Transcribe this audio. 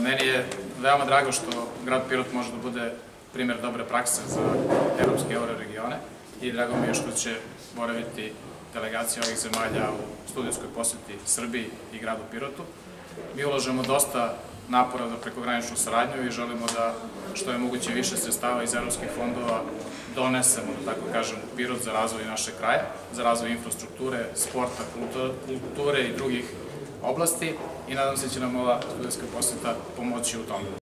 Meni je veoma drago što grad Pirot može da bude primjer dobre prakse za evropske euroregione i drago mi je što će boraviti delegacija ovih zemalja u studijskoj poseti Srbiji i gradu Pirotu. Mi ulažemo dosta napora za prekograničnu saradnju i želimo da što je moguće više sredstava iz evropskih fondova donesemo, da tako kažem, u Pirot za razvoj našeg kraja, za razvoj infrastrukture, sporta, kulture i drugih oblasti i nadam se da će nam ova studijska poseta pomoći u tome.